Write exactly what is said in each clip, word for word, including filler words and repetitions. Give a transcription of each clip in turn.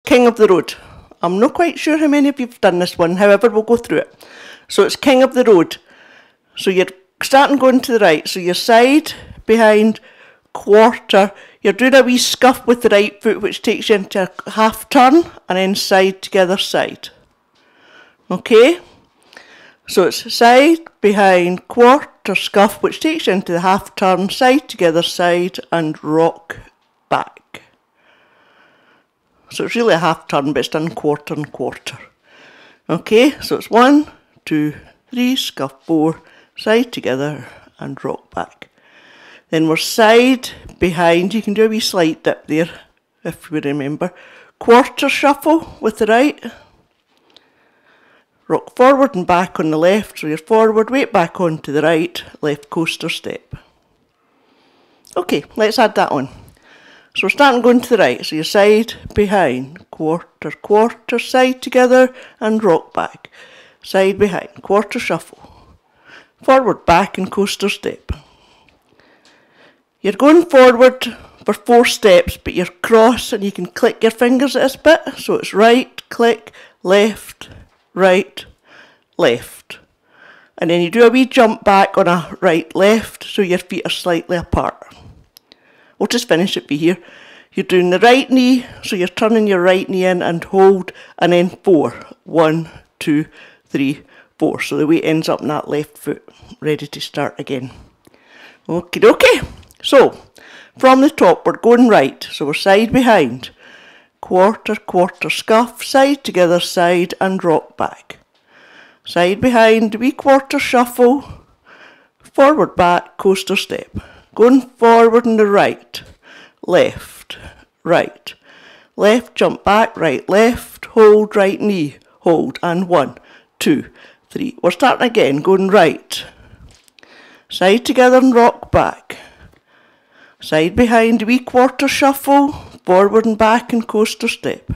King of the Road. I'm not quite sure how many of you have done this one, however, we'll go through it. So it's King of the Road. So you're starting going to the right. So you're side, behind, quarter. You're doing a wee scuff with the right foot, which takes you into a half turn, and then side together side. Okay? So it's side, behind, quarter, scuff, which takes you into the half turn, side together side, and rock back. So it's really a half turn, but it's done quarter and quarter. Okay, so it's one, two, three, scuff, four, side together, and rock back. Then we're side, behind. You can do a wee slight dip there, if we remember. Quarter shuffle with the right. Rock forward and back on the left. So you're forward, weight back onto the right, left coaster step. Okay, let's add that on. So we're starting going to the right. So you're side, behind, quarter, quarter, side together, and rock back. Side, behind, quarter shuffle. Forward, back, and coaster step. You're going forward for four steps, but you're cross and you can click your fingers at this bit. So it's right, click, left, right, left. And then you do a wee jump back on a right, left, so your feet are slightly apart. We'll just finish it by here. You're doing the right knee, so you're turning your right knee in and hold, and then four. One, two, three, four. So the weight ends up in that left foot, ready to start again. Okie dokie. So, from the top, we're going right. So we're side behind. Quarter, quarter, scuff, side together, side, and rock back. Side behind, wee quarter shuffle. Forward, back, coaster step. Going forward on the right. Left, right. Left, jump back, right, left. Hold, right knee. Hold, and one, two, three. We're starting again, going right. Side together and rock back. Side behind, wee quarter shuffle, forward and back and coaster step.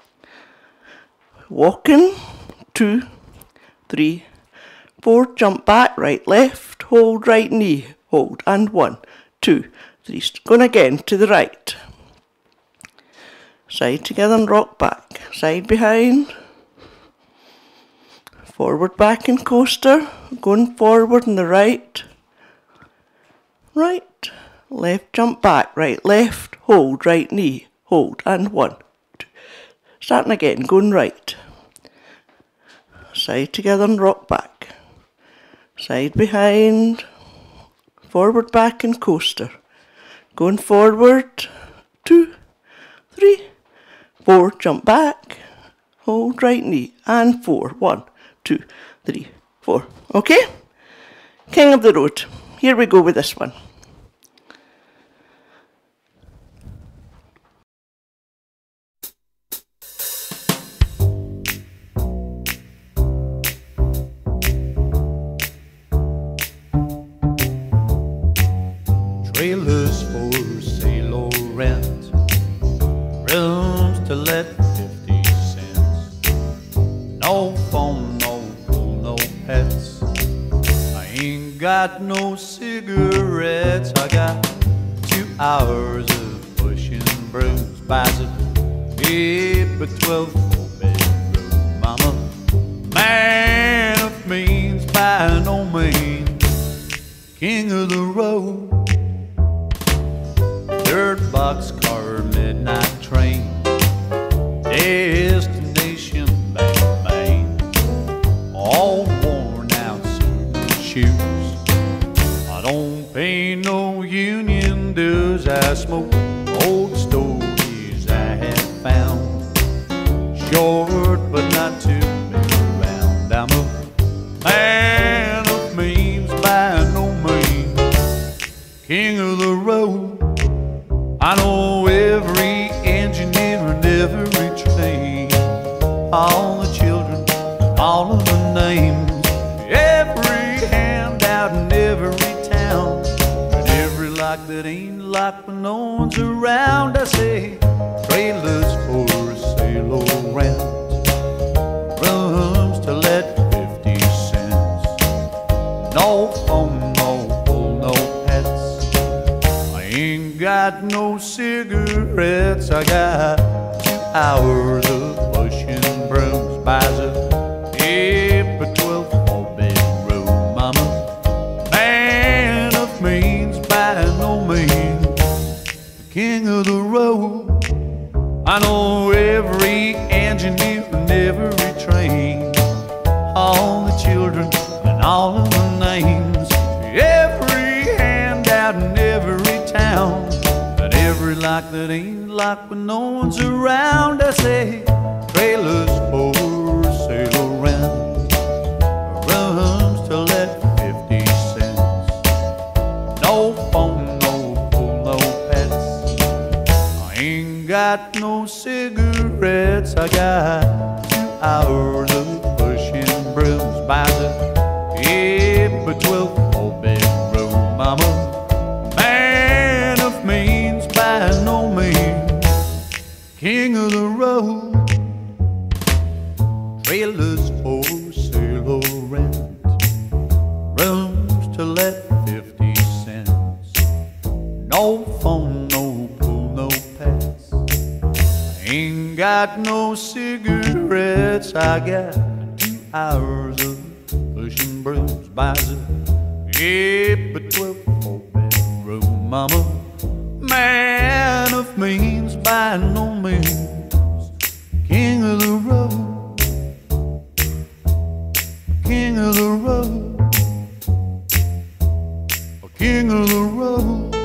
Walking, two, three, four, jump back, right, left, hold, right knee, hold, and one, two, three. Going again to the right. Side together and rock back. Side behind, forward, back and coaster, going forward on the right, right. Left, jump back, right, left, hold, right knee, hold, and one, two. Starting again, going right. Side together and rock back. Side behind, forward, back and coaster. Going forward, two, three, four, jump back, hold, right knee, and four. One, two, three, four. Okay? King of the Road. Here we go with this one. Trailers for sale or rent, rooms to let fifty cents. No phone, no pool, no pets. I ain't got no cigarettes. I got two hours of pushing brooms. Buys a eight by twelve four-bedroom mama. Man of means by no means, king of the road. Dirt boxcar, midnight train, destination back to Maine. All worn out suit and shoes. I don't pay no union dues. I smoke old stories I have found. Short but not too big around. I'm a man of means by no means, king of the road. I know every engineer and every trade, all the children, all of the names, every handout in every town, and every lock that ain't locked when no one's around. I say, trailers for sale or rent, rooms to let fifty cents. No phone, no pool, no pets. I ain't got no cigarettes. I got two hours buys a yeah, but twelve four bedroom mama. Man of means by no means the king of the road. I know every engineer and every train, all the children and all of the names, every handout in every town, and every lock that ain't locked when no one's around. I say trailers for sale around, rooms till at fifty cents. No phone, no pool, no pets. I ain't got no cigarettes. I got two hours of pushing brooms by the yeah, but twelve four bedroom mama. Man of means by no means king of the road. Trailers for sale or rent, rooms to let fifty cents. No phone, no pool, no pets. Ain't got no cigarettes. I got two hours of pushing brooms by the yeah, but twelve four bedroom mama. Man of means by no means king of the road. King of the road, king of the road.